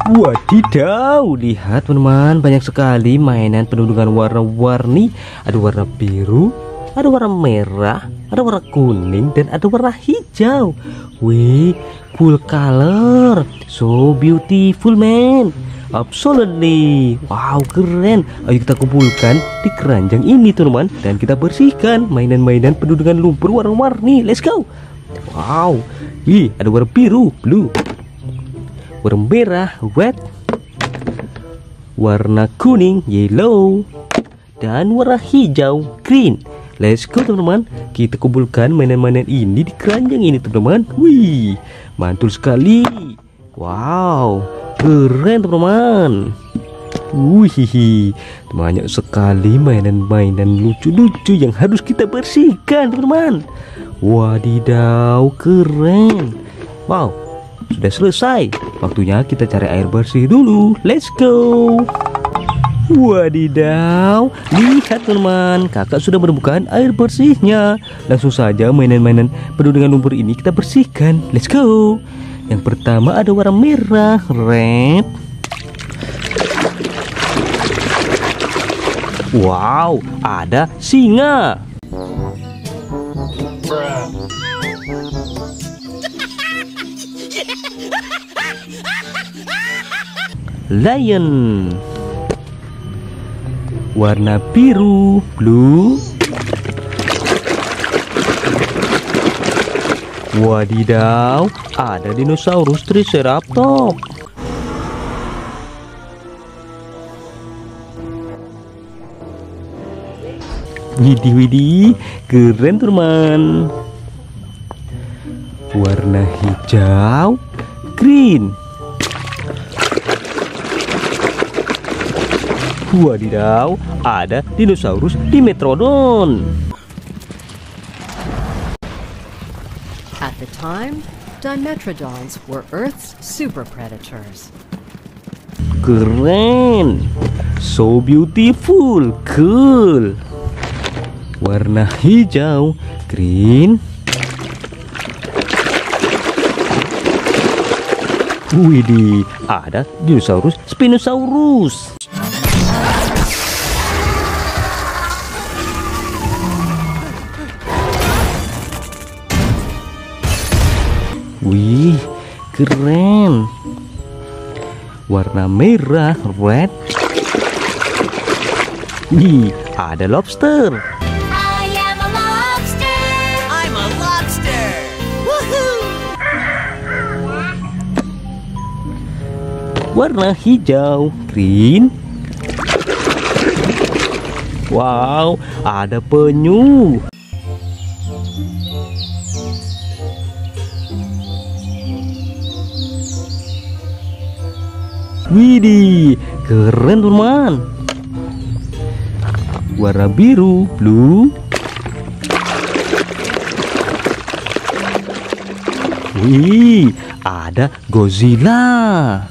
Wadidaw, lihat teman-teman, banyak sekali mainan penuh dengan warna-warni. Ada warna biru, ada warna merah, ada warna kuning, dan ada warna hijau. Wih, cool color, so beautiful man, absolutely. Wow, keren. Ayo kita kumpulkan di keranjang ini teman-teman, dan kita bersihkan mainan-mainan penuh dengan lumpur warna-warni. Let's go. Wow, ih, ada warna biru, blue, warna merah, red, warna kuning, yellow, dan warna hijau, green. Let's go teman-teman, kita kumpulkan mainan-mainan ini di keranjang ini teman-teman. Wih, mantul sekali. Wow, keren teman-teman. Wih, banyak sekali mainan-mainan lucu-lucu yang harus kita bersihkan teman-teman. Wadidaw, keren. Wow, sudah selesai. Waktunya kita cari air bersih dulu. Let's go. Wadidaw, lihat teman-teman, kakak sudah menemukan air bersihnya. Langsung saja mainan-mainan penuh dengan lumpur ini kita bersihkan. Let's go. Yang pertama ada warna merah, red. Wow, ada singa. Lion. Warna biru, blue. Wadidaw, ada dinosaurus Triceratops. Widih, keren teman. Warna hijau, green. Wadidaw, ada dinosaurus Dimetrodon. At the time, Dimetrodons were Earth's super predators. Keren, so beautiful, cool. Warna hijau, green. Widih, ada dinosaurus Spinosaurus. Wih, keren. Warna merah, red. Wih, ada lobster. I am a lobster. I'm a lobster. Woohoo! Warna hijau, green. Wow, ada penyu. Widih, keren teman. Warna biru, blue. Wih, ada Godzilla.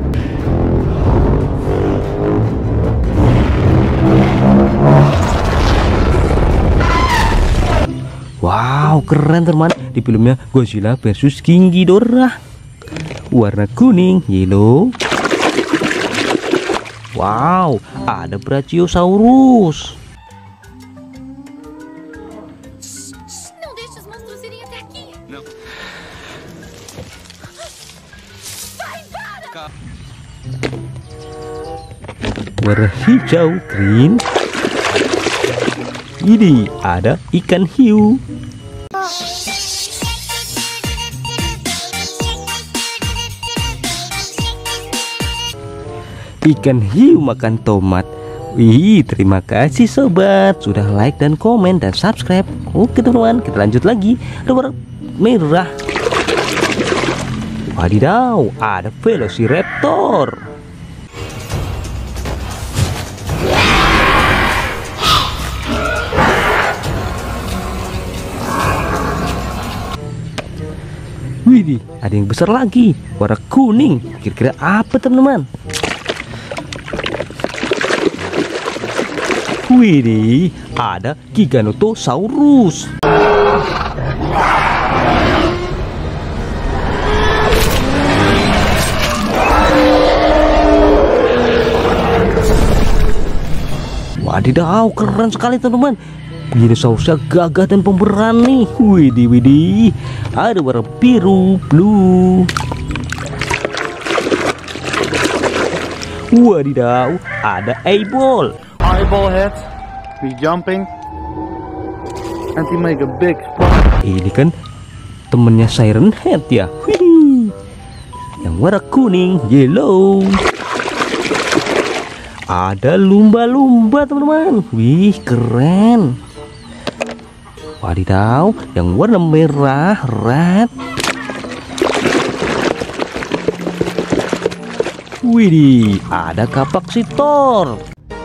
Wow, keren teman. Di filmnya Godzilla versus King Ghidorah. Warna kuning, yellow. Wow, ada Brachiosaurus. Não deixe os monstros irem até aqui. Não. Vai, para! Warna hijau, green. Ini ada ikan hiu. Ikan hiu makan tomat. Wih, terima kasih sobat sudah like dan komen dan subscribe. Oke teman-teman, kita lanjut lagi. Ada warna merah. Wadidaw, ada Velociraptor. Widih, ada yang besar lagi, warna kuning. Kira-kira apa teman-teman? Widih, ada Giganotosaurus. Wadidaw, keren sekali teman-teman. Dinosaurusnya gagah dan pemberani. Widih, widih. Ada warna biru, blue. Wadidaw, ada eyeball. Eyeball head be jumping and he make a big splash. Ini kan temennya Siren Head ya. Wih. Yang warna kuning, yellow. Ada lumba-lumba teman-teman. Wih, keren. Wadidaw, yang warna merah, red. Widih, ada kapaksitor.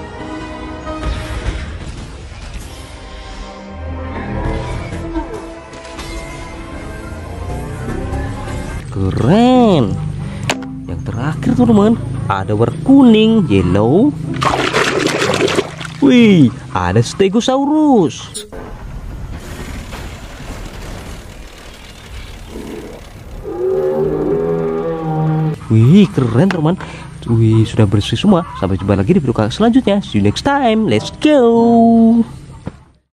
Keren. Yang terakhir teman-teman, ada warna kuning, yellow. Wih, ada Stegosaurus. Wih, keren teman. Wih, sudah bersih semua. Sampai jumpa lagi di video selanjutnya. See you next time. Let's go.